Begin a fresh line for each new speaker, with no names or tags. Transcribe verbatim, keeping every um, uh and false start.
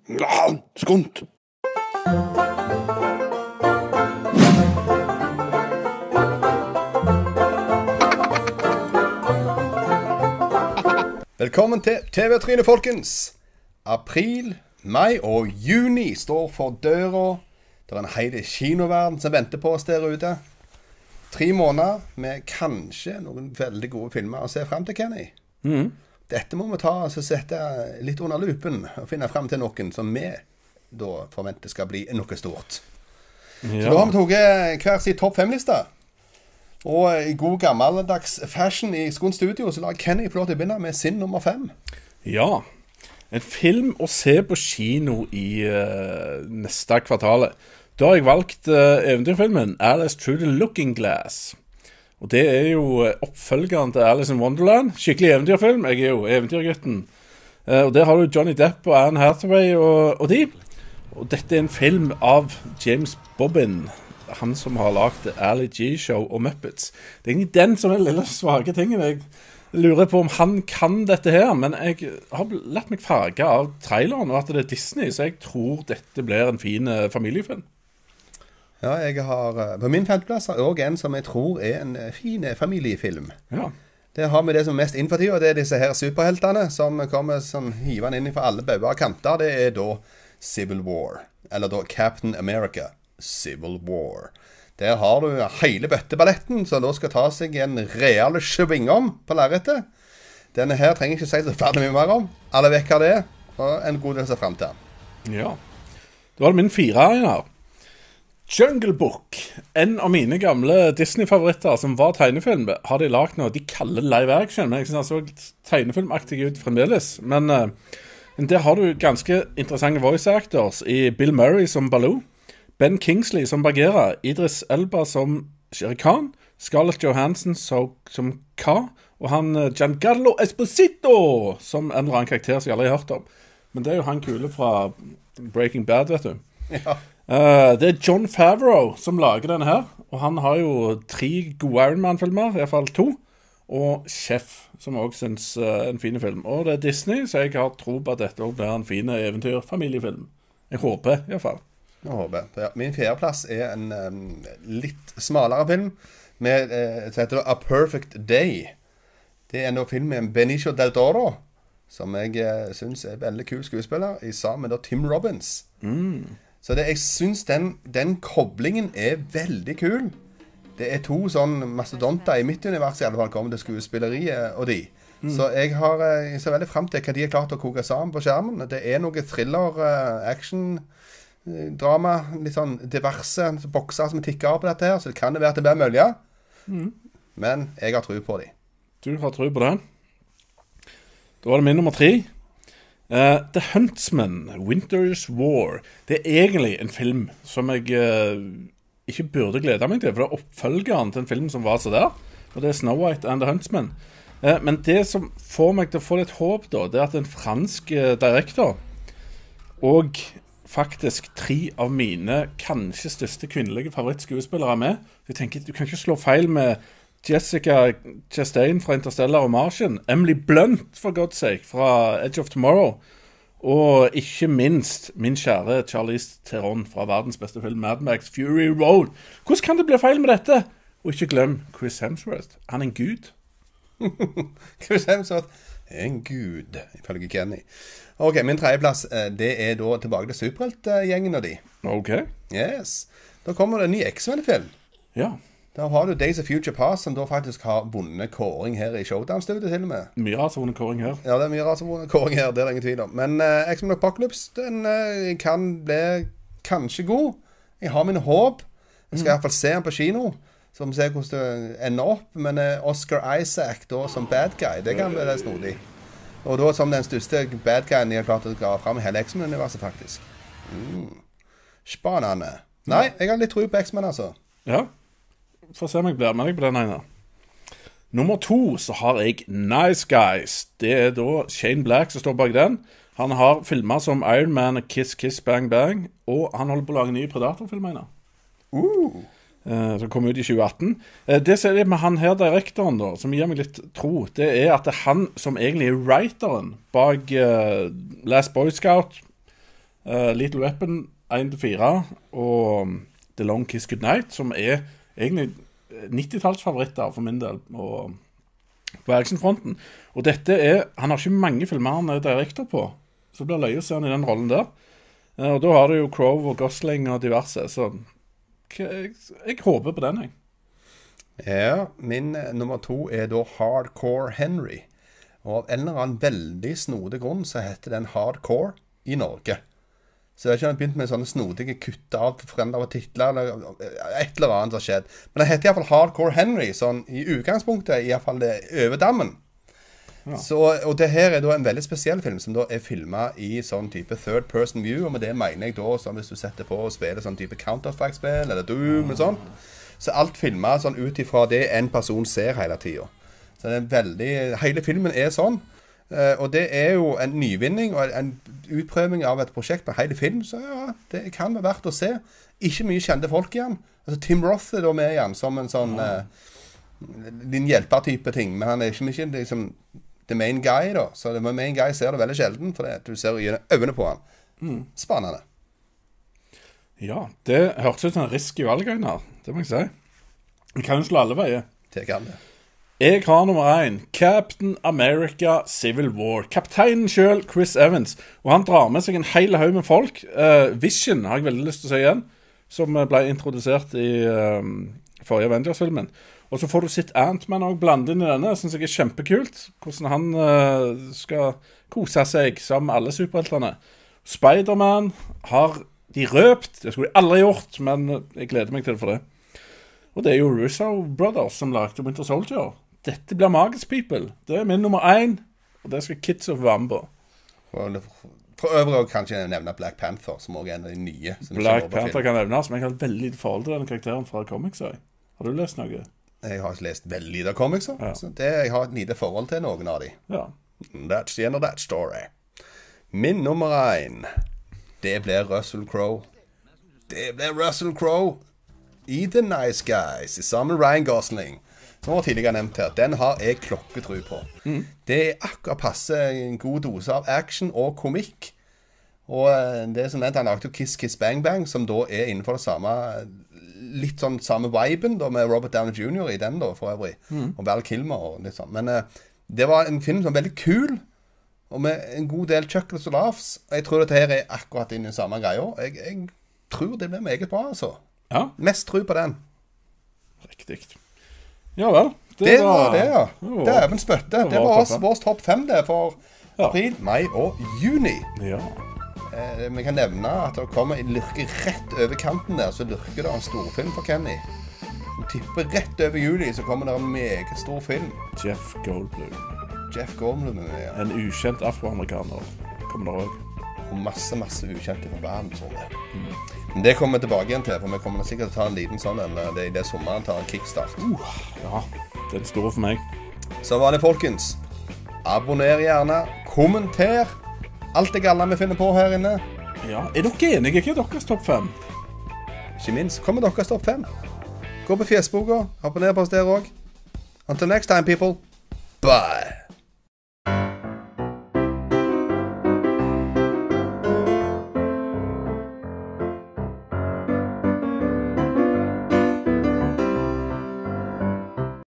Ja, skunt. Velkommen til T V-trynet, folkens. April, mai og juni står for døra. Det er en hel kinoverden som venter på oss der ute. Tre måneder med kanskje noen veldig gode filmer å se frem til, Kenny.
Mm.
Dette må vi ta og sette litt under lupen og finne frem til noen som vi da forventer skal bli noe stort. Ja. Så da har vi tatt hver sin topp fem-liste. Og i god gammeldags fashion i Skån Studio så lar Kenny få lov til å begynne med sin nummer fem.
Ja, en film å se på kino i uh, neste kvartalet. Da har jeg valgt uh, eventyrfilmen Alice Through the Looking Glass. Og det er jo oppfølgeren til Alice in Wonderland. Skikkelig eventyrfilm. Jeg er jo eventyrgutten. Uh, og der har du Johnny Depp og Anne Hathaway og, og de. Og dette er en film av James Bobbin. Han som har lagt Ali G-show og Muppets. Det er egentlig den som er den lille svake tingen. Jeg lurer på om han kan dette her, men jeg har latt meg farge av traileren og at det er Disney, så jeg tror dette blir en fin familiefilm.
Ja, jeg har på min femteplass også en som jeg tror er en fin familiefilm.
Ja.
Det har vi det som er mest innenfor, og det er disse her superheltene som kommer sånn hivende inn fra alle bauger og kanter. Det er da Civil War, eller da Captain America Civil War. Der har du hele bøtteballetten, så da skal ta seg en real sving om på lerretet. Denne her trenger jeg ikke si så ferdig mye mer om. Alle vet hva det er, og en god del seg frem til.
Ja, det var min fire her. Jungle Book, en av mine gamle Disney-favoritter som var tegnefilm, har de lagt noe de kaller live action, men jeg synes han så tegnefilmaktig ut fremdeles. Men uh, der har du ganske interessante voice actors i Bill Murray som Baloo, Ben Kingsley som Bagheera, Idris Elba som Shere Khan, Scarlett Johansson som, som Ka, og han uh, Giancarlo Esposito som en eller annen karakter som jeg aldri har hørt om. Men det er jo han kule fra Breaking Bad, vet du.
Ja.
Uh, det er Jon Favreau som lager denne her, og han har jo tre gode Iron Man-filmer, i hvert fall to, og Chef, som også synes uh, en fin film. Og det er Disney, så jeg har tro på at dette også blir en fin eventyr-familiefilm. Jeg håper, i hvert fall.
Jeg håper. Ja, min fjerdeplass er en um, litt smalere film, med, uh, som heter A Perfect Day. Det er en film med Benicio del Toro, som jeg uh, synes er veldig kul skuespiller, i sammen med da, Tim Robbins.
Mm.
Så det, jeg synes den, den koblingen er veldig kul. Det er to sånn mastodonter i mitt univers i alle fall kommer til skuespilleriet og de. Mm. Så jeg har jeg ser veldig frem til hva de har klart å koke sammen på skjermen. Det er noe thriller, action, drama, litt sånn diverse bokser som tikker av på dette her, så det kan det være til å være mulig. Mm. Men jeg har tro på de.
Du har tro på det. Da var det min nummer tre. Uh, The Huntsman, Winter's War. Det er egentlig en film som jeg uh, ikke burde glede meg til, for det er oppfølgeren til en film som var så der, og det er Snow White and the Huntsman. Uh, men det som får meg til å få litt håp da, det er at en fransk uh, direktor og faktisk tre av mine kanskje største kvinnelige favorittskuespillere er med. Jeg tenker, du kan ikke slå feil med Jessica Chastain fra Interstellar og Martian, Emily Blunt, for God's sake, fra Edge of Tomorrow, og ikke minst min kjære Charlize Theron fra verdens beste film, Mad Max Fury Road. Hvordan kan det bli feil med dette? Og ikke glem Chris Hemsworth. Han er en gud.
Chris Hemsworth er en gud, ifølge Kenny. Ok, min tredjeplass, det er da tilbake til superheltgjengen av de.
Ok.
Yes. Da kommer det en ny X-Men-film.
Ja.
Da har du Days of Future Past, som da faktisk har vunnet kåring her i Showdown-studiet til og med.
Mye rart som vunnet kåring her.
Ja, det er mye rart som vunnet kåring her, det er det ingen tvil om. Men uh, X-Men Apocalypse, den uh, kan bli kanskje god. Jeg har min håp. Jeg skal mm. i hvert fall se den på kino, så vi ser hvordan det ender opp. Men uh, Oscar Isaac da som bad guy, det kan bli snodig. Og da som den største bad guyen jeg har klart å dra frem i hele X-Men-universet, faktisk. Mm. Spennende. Nei, jeg har litt tro på X-Men, altså.
Ja. For å se om jeg blir med deg på den ene. Nummer to så har jeg Nice Guys. Det er da Shane Black som står bak den. Han har filmet som Iron Man, Kiss Kiss Bang Bang, og han holder på å lage en ny Predator-film.
Uh.
eh, som kom ut i tjue atten. Eh, det som er med han her direktoren da, som gir meg litt tro, det er at det er han som egentlig er writeren bak eh, Last Boy Scout, Uh, Little Weapon én til fire og The Long Kiss Goodnight, som er egentlig nittitallsfavoritter for min del og på actionfronten. Og dette er, han har ikke mange filmer han er direktor på, så det blir løye å se han i den rollen der. Uh, og da har du jo Crowe og Gosling og diverse, så jeg, jeg håper på den, jeg.
Ja, min uh, nummer to er da Hardcore Henry. Og av en eller annen veldig snodig grunn så heter den Hardcore i Norge. Så jeg har ikke begynt med sånne snodige kutt av foreldre av titler, eller et eller annet som har skjedd. Men det heter i hvert fall Hardcore Henry, sånn i utgangspunktet, i hvert fall det over dammen. Ja. Så, og det her er da en veldig spesiell film, som da er filmet i sånn type third person view, og med det mener jeg da, sånn hvis du setter på og spiller sånn type Counter-Strike-spill, eller Doom, og sånt. Så alt filmet sånn ut ifra det en person ser hele tiden. Så det er veldig, hele filmen er sånn, uh, og det er jo en nyvinning og en utprøving av et prosjekt med hele film, så ja, det kan være verdt å se. Ikke mye kjente folk igjen. Altså Tim Roth er da med igjen som en sånn uh, din hjelper-type ting, men han er ikke mye liksom the main guy da, så the main guy ser det veldig sjelden, for det, du ser gjennom øynene på han. Mm. Spennende.
Ja, det hørtes ut som en risk i valgøyne her, det må jeg si. Vi kan jo slå alle veier.
Det kan det.
Jeg har nummer én, Captain America Civil War. Kapteinen selv, Chris Evans. Og han drar med seg en hel haug med folk. Uh, Vision har jeg veldig lyst til å si igjen, som ble introdusert i uh, forrige Avengers-filmen. Og så får du sitt Ant-Man også blandet inn i denne. Det synes jeg er kjempekult. Hvordan han uh, skal kose seg sammen med alle superheltene. Spider-Man har de røpt. Det skulle de aldri gjort, men jeg gleder meg til det for det. Og det er jo Russo Brothers som lagde Winter Soldier. Dette blir Magisk People. Det er min nummer én, og det skal Kids of være med på.
For, for øvrig kan jeg nevne Black Panther, som også er en av de nye.
Black Panther kan nevnes, men jeg har veldig lite forhold til den karakteren fra comics. Har du lest noe?
Jeg har lest veldig lite comics, ja. Så det, jeg har et lite forhold til noen av de.
Ja.
That's the end of that story. Min nummer én, det blir Russell Crowe. Det blir Russell Crowe i The Nice Guys, sammen med Ryan Gosling. Som var tidligere nevnt her. Den har jeg klokketro på. Mm. Det er akkurat passe en god dose av action og komikk. Og det er som nevnt, han lagde jo Kiss Kiss Bang Bang, som da er innenfor det samme, litt sånn samme viben da, med Robert Downey junior i den da, for øvrig. Mm. Og Val Kilmer og litt sånn. Men uh, det var en film som var veldig kul, og med en god del chuckles og laughs. Og jeg tror dette her er akkurat inn i samme greia. Jeg, jeg tror det blir meget bra, altså. Ja. Mest tro på den.
Riktig. Ja vel.
Det, det var det, ja. Det er even spøtte. Det, det var oss, vår topp fem det for ja. april, mai og juni.
Ja.
Eh, vi kan nevne at det kommer en lyrke rett over kanten der, så lyrker det en storfilm for Kenny. Vi tipper rett over juli, så kommer det en meget stor film.
Jeff Goldblum.
Jeff Goldblum, ja.
En ukjent afroamerikaner kommer det også.
Og masse, masse ukjente fra verden, tror jeg. Mm. Men det kommer vi tilbake igjen til, for vi kommer sikkert til å ta en liten sånn, en, det, det sommeren tar en kickstart.
Uh, ja, det er stor for meg.
Så var det, folkens. Abonner gjerne, kommenter alt det gale vi finner på her inne.
Ja, er dere enige? Hva er deres topp fem?
Ikke minst, kommer deres topp fem. Gå på Facebooka, abonner på oss der også. Until next time, people. Bye.